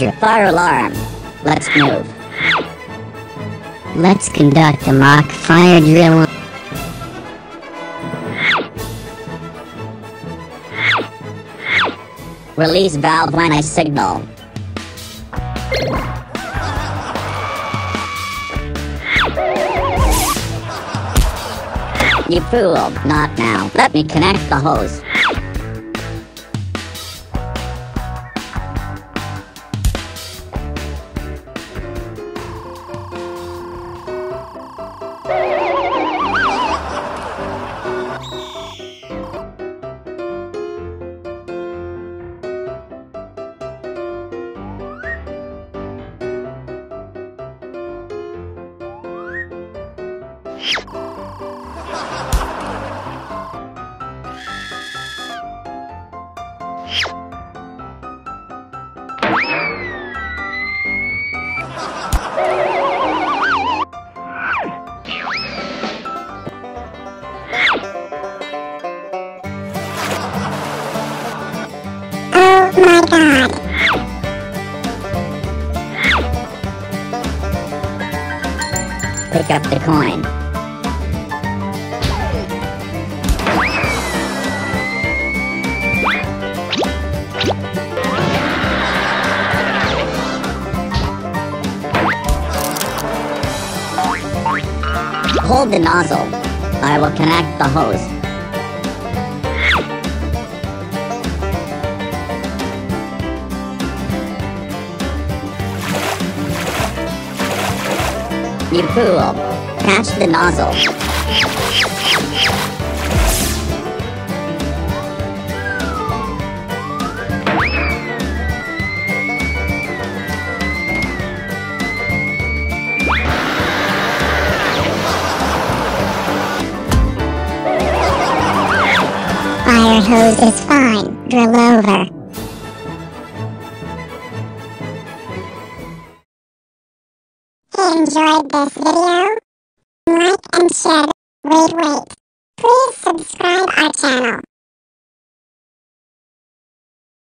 Roger, fire alarm. Let's move. Let's conduct a mock fire drill. Release valve when I signal. You fool, not now. Let me connect the hose. Oh my God! Pick up the coin. Hold the nozzle. I will connect the hose. You fool! Catch the nozzle. Fire hose is fine. Drill over. Enjoyed this video? Like and share. Wait. Please subscribe our channel.